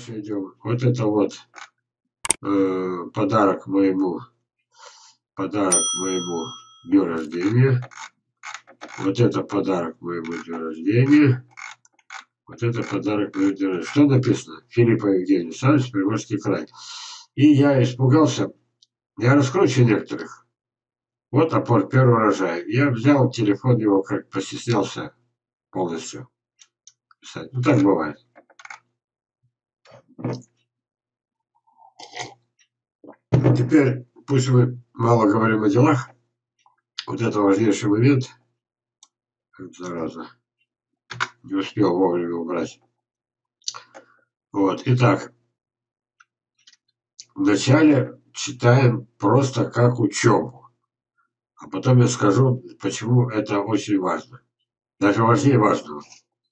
Дальше идем. Вот это вот подарок моему дню рождения. Вот это подарок моему дню рождения. Вот это подарок моему дню рождения. Что написано? Филиппа Евгений Александрович, Приморский край. И я испугался. Я раскручу некоторых. Вот опор первый урожай. Я взял телефон его, как постеснялся полностью писать. Ну так бывает. Теперь, пусть мы мало говорим о делах, вот это важнейший момент. Зараза. Не успел вовремя убрать. Вот. Итак, вначале читаем просто как учебу. А потом я скажу, почему это очень важно. Даже важнее важного.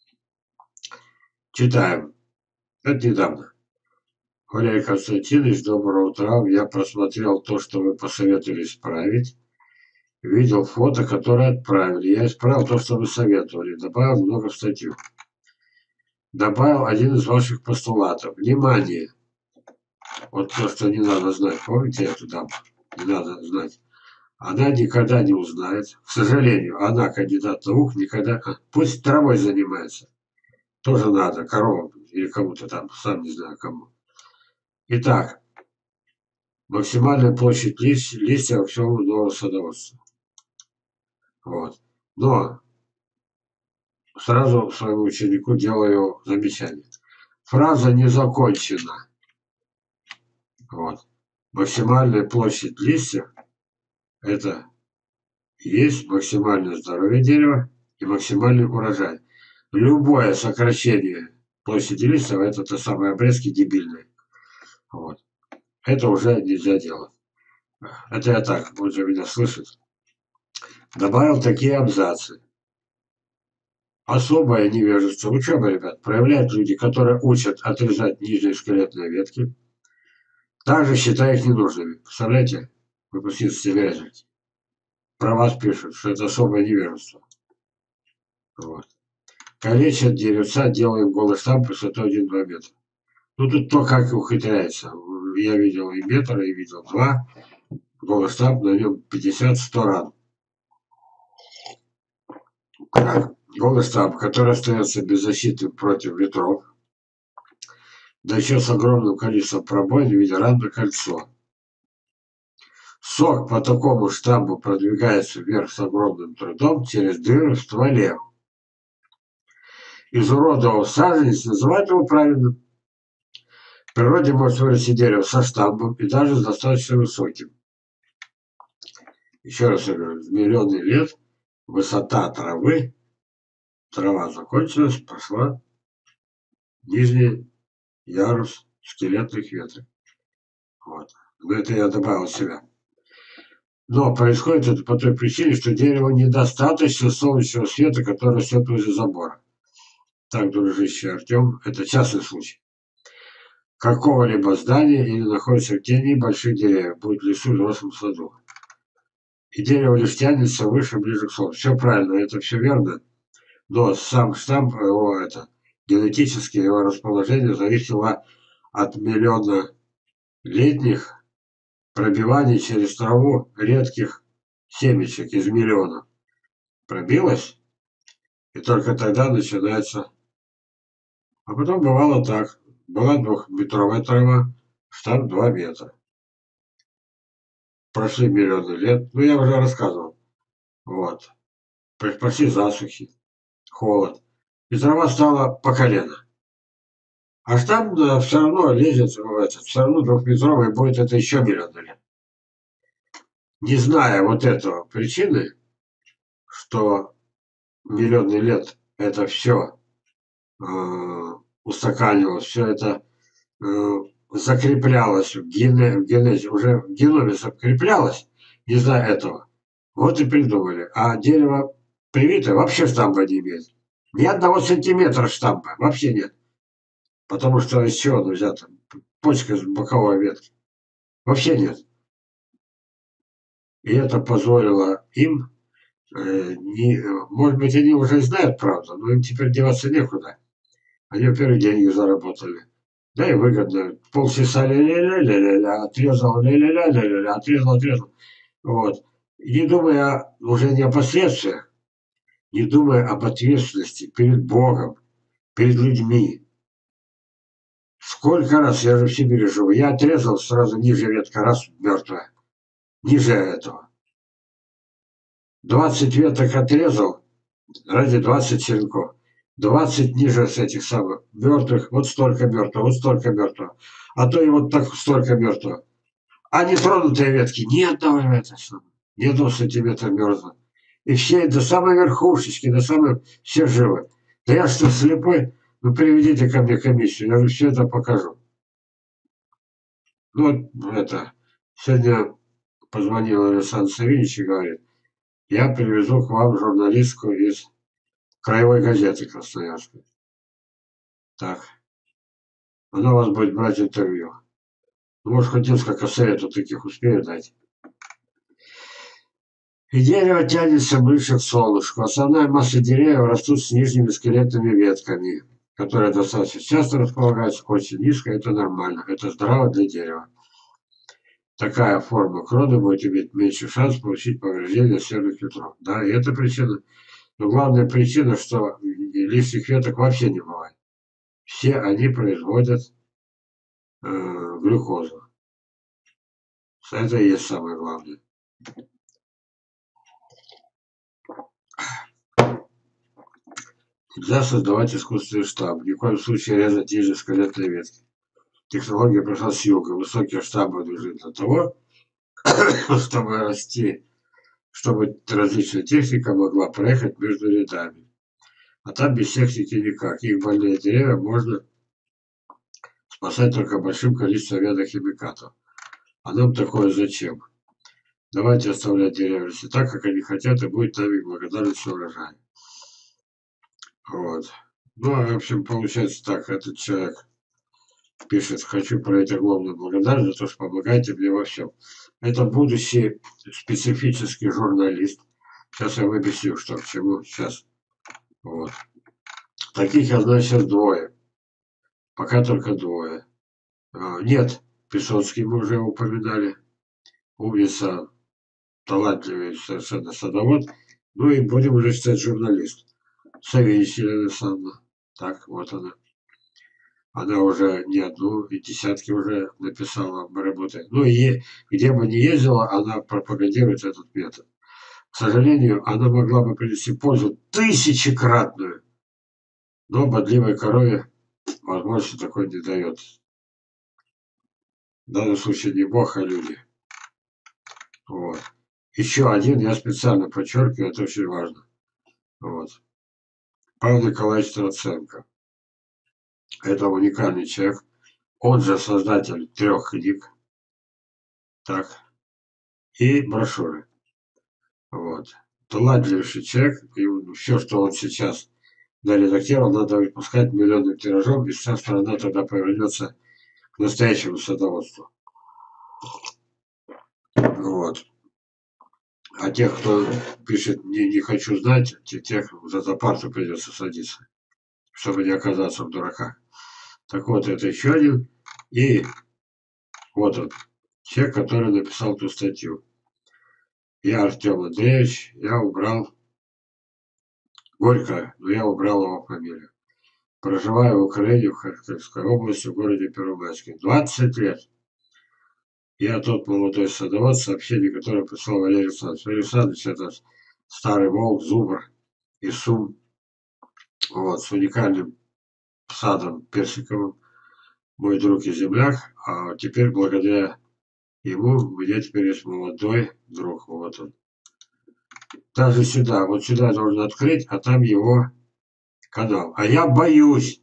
Читаем. Это недавно. Валерий Константинович, доброго утра. Я просмотрел то, что вы посоветовали исправить. Видел фото, которое отправили. Я исправил то, что вы советовали. Добавил много в статью. Добавил один из ваших постулатов. Внимание! Вот то, что не надо знать. Помните эту даму? Не надо знать. Она никогда не узнает. К сожалению, она, кандидат наук, никогда... Пусть травой занимается. Тоже надо. Коровам или кому-то там. Сам не знаю кому. Итак. Максимальная площадь листьев всего нового садоводства. Вот. Но сразу своему ученику делаю замечание. Фраза не закончена. Вот. Максимальная площадь листьев – это есть максимальное здоровье дерева и максимальный урожай. Любое сокращение площади листьев – это то самые обрезки дебильные. Вот. Это уже нельзя делать. Это я так, он же меня слышит. Добавил такие абзацы. Особое невежество. Учеба, ребят, проявляют люди, которые учат отрезать нижние скелетные ветки, также считая их ненужными. Представляете? Выпускницы телевизора. Про вас пишут, что это особое невежество. Вот. Калечат деревца, делаем голый штамп высотой 1-2 метра. Ну тут то, как ухитряется. Я видел и метр, и видел 2. Голый штамп, на нем 50-100 ран. Голый штамп, который остается беззащитным против ветров, да еще с огромным количеством пробоин в виде ран на кольцо. Сок по такому штампу продвигается вверх с огромным трудом через дыры в стволе. Изуродовав саженец, называть его правильно. В природе может вырасти дерево со штампом и даже с достаточно высоким. Еще раз я говорю, в миллионы лет высота травы, трава закончилась, пошла нижний ярус скелетных веток. Вот. Но это я добавил себя. Но происходит это по той причине, что дереву недостаточно солнечного света, который растет возле забора. Так, дружище Артем, это частный случай. Какого-либо здания или находится в тени больших деревьев, будет в лесу или взрослом саду. И дерево лишь тянется выше, ближе к солнцу. Все правильно, это все верно. Но сам штамп, его генетически его расположение зависело от миллиона летних пробиваний через траву редких семечек из миллионов. Пробилось, и только тогда начинается. А потом бывало так. Была 2-метровая трава, штамп 2 метра. Прошли миллионы лет. Ну, я уже рассказывал. Вот. Прошли засухи, холод. И трава стала по колено. А штамп все равно лезет в этот. Все равно 2-метровый будет это еще миллионы лет. Не зная вот этого причины, что миллионы лет это все устаканивалось, все это закреплялось в генезе, уже в геноме закреплялось, не зная этого. Вот и придумали. А дерево привитое вообще штампа не имеет. Ни 1 сантиметра штампа. Вообще нет. Потому что из чего оно взято? Почка с боковой ветки. Вообще нет. И это позволило им, может быть, они уже знают правду, но им теперь деваться некуда. Они, во-первых, деньги заработали. Да и выгодно. Полчаса ля-ля-ля-ля-ля, отрезал ля-ля-ля-ля-ля, отрезал. Вот. И не думая уже не о последствиях, не думая об ответственности перед Богом, перед людьми. Сколько раз, я же в Сибири живу, я отрезал сразу ниже ветка, раз мертвая. Ниже этого. 20 веток отрезал ради 20 черенков. 20 ниже с этих самых мертвых, вот столько мертвого, вот столько мертвого. А то и вот так столько мертвого. А нетронутые ветки ни одного это самое, ни одного сантиметра мерзло. И все до самой верхушечки, до самой все живы. Да я что, слепой? Ну приведите ко мне комиссию, я же все это покажу. Ну вот это, сегодня позвонил Александр Савельевич и говорит, я привезу к вам журналистку из Краевой газеты Красноярской. Так, она у вас будет брать интервью. Ну, может, хоть несколько советов таких успею дать. И дерево тянется ближе к солнышку. Основная масса деревьев растут с нижними скелетными ветками, которые достаточно часто располагаются очень низко. Это нормально. Это здраво для дерева. Такая форма кроны будет иметь меньше шанс получить повреждения северных ветров. Да, и это причина. Но главная причина, что лишних веток вообще не бывает. Все они производят глюкозу. Это и есть самое главное. Нельзя создавать искусственный штамм. Ни в коем случае резать ниже скелетной ветки. Технология прошла с юга. Высокие штаммы нужны для того, чтобы расти, чтобы различная техника могла проехать между рядами. А там без техники никак. Их больные деревья можно спасать только большим количеством ядохимикатов. А нам такое зачем? Давайте оставлять деревья расти так, как они хотят, и будет нам их благодарность урожая. Вот. Ну, в общем, получается так, этот человек пишет, хочу проявить огромную благодарность за то, что помогаете мне во всем. Это будущий специфический журналист. Сейчас я вам объясню, что к чему сейчас. Вот. Таких я знаю сейчас двое. Пока только двое. Нет, Песоцкий мы уже упоминали. Умница, талантливый совершенно садовод. Ну и будем уже считать журналист. Савельич Елена Александровна. Так, вот она. Она уже не одну, и десятки уже написала, работает. Ну и где бы ни ездила, она пропагандирует этот метод. К сожалению, она могла бы принести пользу тысячекратную, но бодливой корове возможности такой не дает. В данном случае не Бог, а люди. Вот. Еще один, я специально подчеркиваю, это очень важно. Вот. Павел Николаевич Троценко. Это уникальный человек. Он же создатель 3 книг. Так. И брошюры. Вот. Талантливейший человек. И все, что он сейчас наредактировал, надо выпускать миллионным тиражом, и вся страна тогда повернется к настоящему садоводству. Вот. А тех, кто пишет не хочу знать, тех за парту придется садиться, чтобы не оказаться в дураках. Так вот, это еще один. И вот он, человек, который написал ту статью. Я Артем Андреевич, я убрал Горько, но я убрал его фамилию. Проживаю в Украине, в Харьковской области, в городе Первомайске. 20 лет. Я тот молодой садовод, сообщение, которое прислал Валерий Александрович. Валерий Александрович — это старый волк, зубр и сум. Вот, с уникальным садом персиковым. Мой друг и земляк. А теперь благодаря ему у меня теперь есть молодой друг. Вот он. Даже сюда, вот сюда нужно открыть, а там его канал. А я боюсь.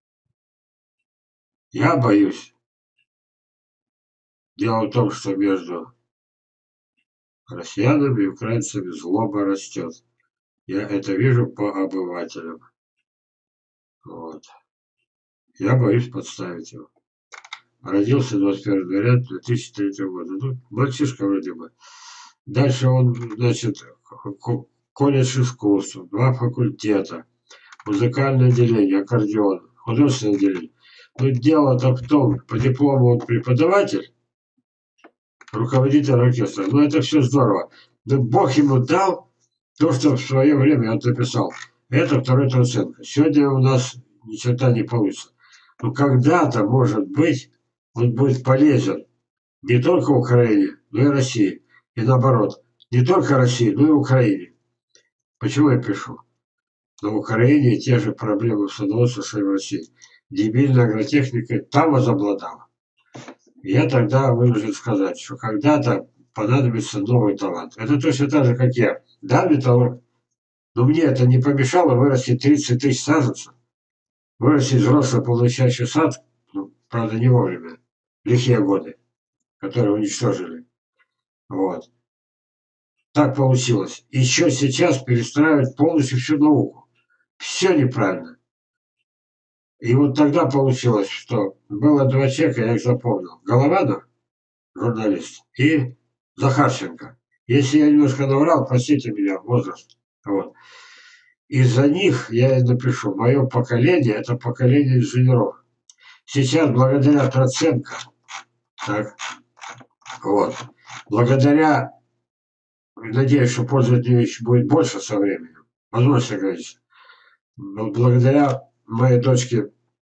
Я боюсь. Дело в том, что между россиянами и украинцами злоба растет. Я это вижу по обывателям. Вот. Я боюсь подставить его. Родился 21 января 2003 года. Ну, мальчишка вроде бы. Дальше он, значит, колледж искусств, 2 факультета, музыкальное отделение, аккордеон, художественное отделение. Но дело-то в том, по диплому он преподаватель, руководитель оркестра. Ну, это все здорово. Да Бог ему дал то, что в свое время он написал. Это вторая оценка. Сегодня у нас ни черта не получится. Но когда-то, может быть, он будет полезен не только Украине, но и России. И наоборот, не только России, но и Украине. Почему я пишу? На Украине те же проблемы становятся, что и в России. Дебильная агротехника там возобладала. Я тогда вынужден сказать, что когда-то понадобится новый талант. Это точно так же, как я. Да, металлург. Но мне это не помешало вырастить 30 тысяч саженцев. Вырастить взрослый полночащий сад, ну, правда, не вовремя. Лихие годы, которые уничтожили. Вот. Так получилось. Еще сейчас перестраивать полностью всю науку. Все неправильно. И вот тогда получилось, что было два человека, я их запомнил. Голованов, журналист, и Захарченко. Если я немножко наврал, простите меня, возраст. Вот. Из-за них я и напишу, мое поколение – это поколение инженеров. Сейчас благодаря Троценко, так, вот, благодаря, надеюсь, что пользователей еще будет больше со временем, возможно, говорить, но благодаря моей дочке,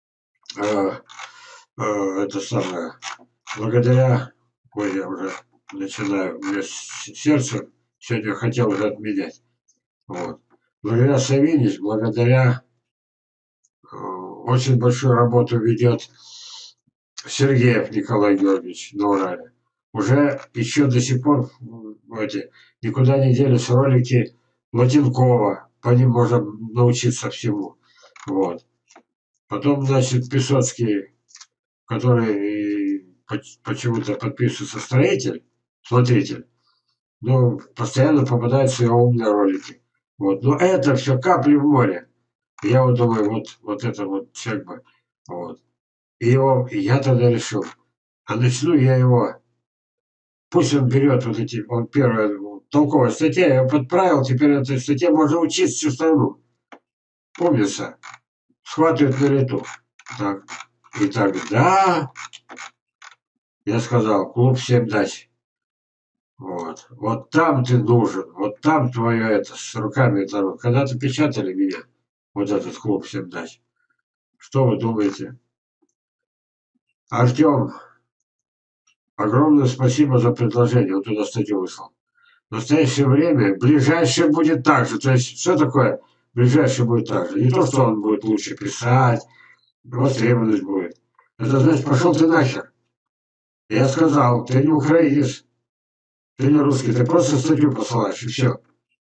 это самое, благодаря, ой, я уже начинаю, у меня сердце сегодня хотел уже отменять, вот, благодаря Савинич, благодаря очень большую работу ведет Сергеев Николай Георгиевич на Урале. Уже еще до сих пор никуда не делись ролики Латинкова. По ним можно научиться всему. Вот. Потом, значит, Песоцкий, который почему-то подписывается строитель, смотритель, но постоянно попадаются его умные ролики. Вот. Но это все капли в море. Я вот думаю, вот это вот человек бы. Вот. И я тогда решил, а начну я его, пусть он берет вот эти, он первая толковая статья, я его подправил, теперь этой статье можно учить всю страну. Помнится, схватывает на лету. Так. И тогда я сказал, клуб 7 дач. Вот. Вот там ты нужен, вот там твое это, с руками это. Когда-то печатали меня, вот этот клуб 7 дач. Что вы думаете? Артем, огромное спасибо за предложение, он туда статью выслал. В настоящее время ближайшее будет так же. То есть, что такое ближайшее будет так же? Не то, что он будет лучше писать, востребованность будет. Это значит, пошел ты нахер. Я сказал, ты не украинец, ты не русский, ты просто статью посылаешь, и все.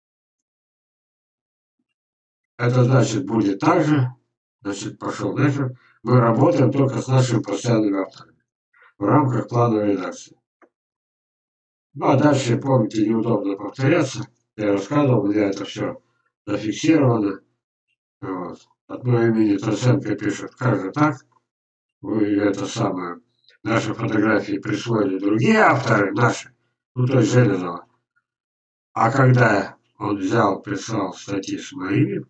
Это значит, будет так же, значит, пошел нахер. Мы работаем только с нашими постоянными авторами в рамках плановой редакции. Ну, а дальше, помните, неудобно повторяться. Я рассказывал, у меня это все зафиксировано. Вот. От моего имени Троценко пишет, как же так? Вы это самое, наши фотографии присвоили другие авторы, наши, ну то есть Железова. А когда он взял, прислал статьи с моими,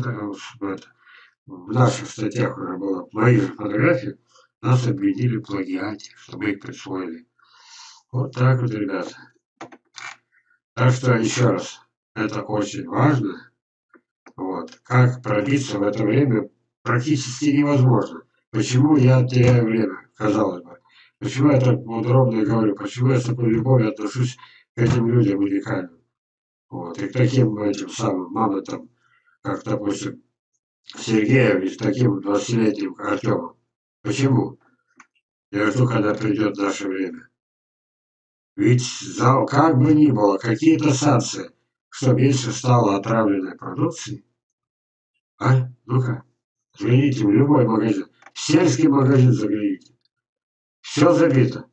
в наших статьях уже было мои же фотографии, нас обвинили в плагиате, что мы их присвоили. Вот так вот, ребята. Так что еще раз, это очень важно. Вот. Как пробиться в это время практически невозможно. Почему я теряю время, казалось бы? Почему я так подробно говорю? Почему я с такой любовью отношусь к этим людям уникальным? Вот. И к таким этим самым мамонтам, как, допустим, Сергеем и с таким 20-летним Артемом. Почему? Я жду, когда придет наше время. Ведь как бы ни было, какие-то санкции, что меньше стало отравленной продукции. А? Ну-ка. Загляните в любой магазин. В сельский магазин загляните. Все забито.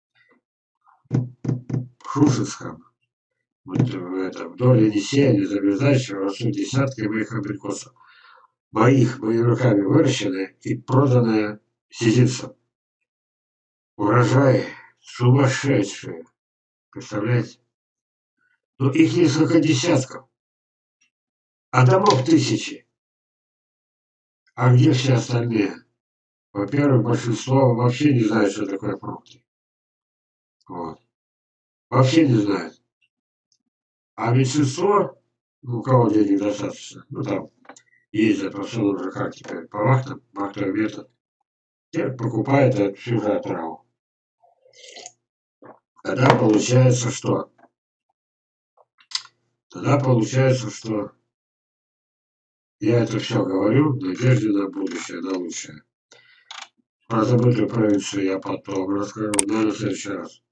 В Шушинском. Вот вдоль Енисея, заблуждающего растут десятки моих абрикосов. Моими руками выращенные и проданные сизицам. Урожай сумасшедшие. Представляете? Ну их несколько десятков. А домов тысячи. А где все остальные? Во-первых, большинство вообще не знает, что такое фрукты. Вот. Вообще не знает. А меньшинство, у кого денег достаточно, ну там ездят, в основном уже как теперь, по вахтам, вахтовый метод, те покупают эту всю же отраву. Тогда получается что? Тогда получается, что я это все говорю в надежде на будущее, на лучшее. Про забытую провинцию я потом расскажу, но на следующий раз.